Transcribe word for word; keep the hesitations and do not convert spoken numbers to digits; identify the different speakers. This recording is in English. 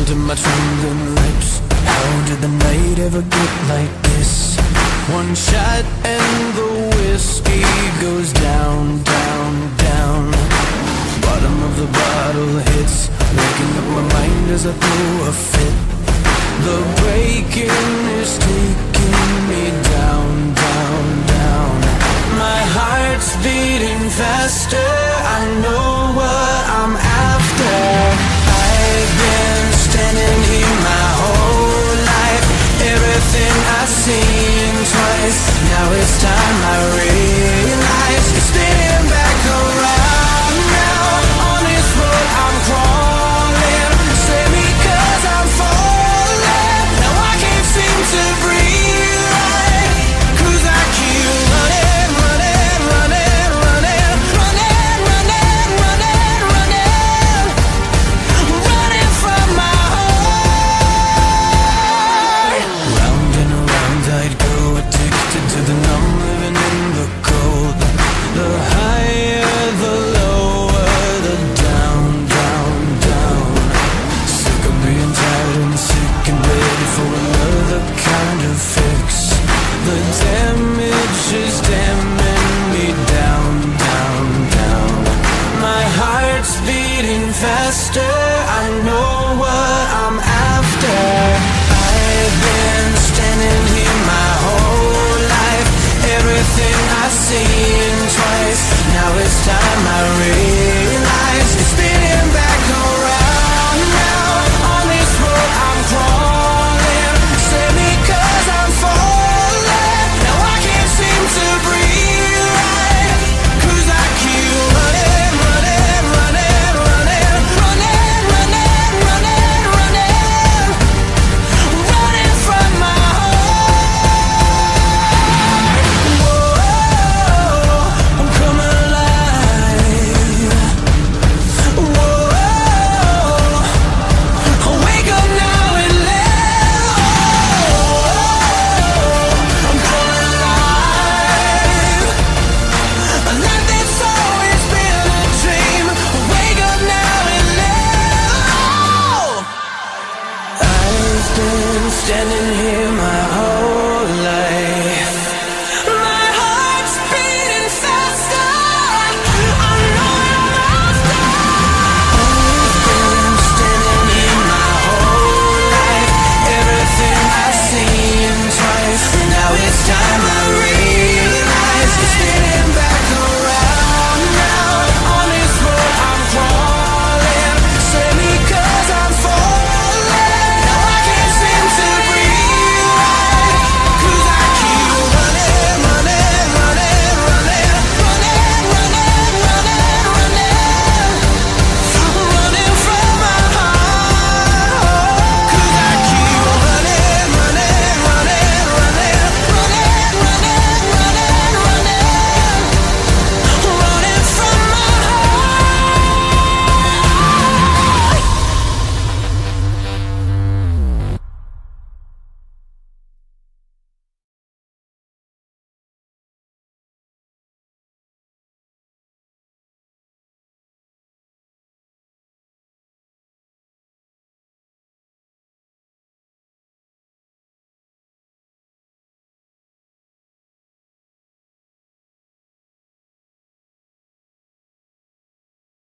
Speaker 1: to my trembling lips. How did the night ever get like this? One shot and the whiskey goes down, down, down. Bottom of the bottle hits, waking up my mind as I throw a fit. The breaking is taking me down, down, down. My heart's beating faster, I know what I'm after. I've been standing here my whole life, everything I've seen twice. Now it's time I realize it's spinning back around now. On this road I'm crawling, save me 'cause I'm falling. Now I can't seem to breathe right, 'cause I keep running, running, running, running, running, running, running, running, running from my heart. Round and around I'd go, addicted to the numb, living in the cold. The higher, the lower, the down, down, down. Sick of being tired and sick and ready for another kind of fix. The damage is damning me down, down, down. My heart's beating faster, I know what I'm after. I've been standing here my whole life, everything I've seen twice. Now it's time I realize it's spinning back around now. On this road I'm crawling, save me 'cause I'm falling. Now I can't seem to breathe right, 'cause I keep running, running, running, running, running, running, running, running, running from my heart. Whoa, I'm coming alive. Whoa, I'll wake up now and live. I'm coming alive. A life that's always been a dream. Wake up now and live. I've been standing here my whole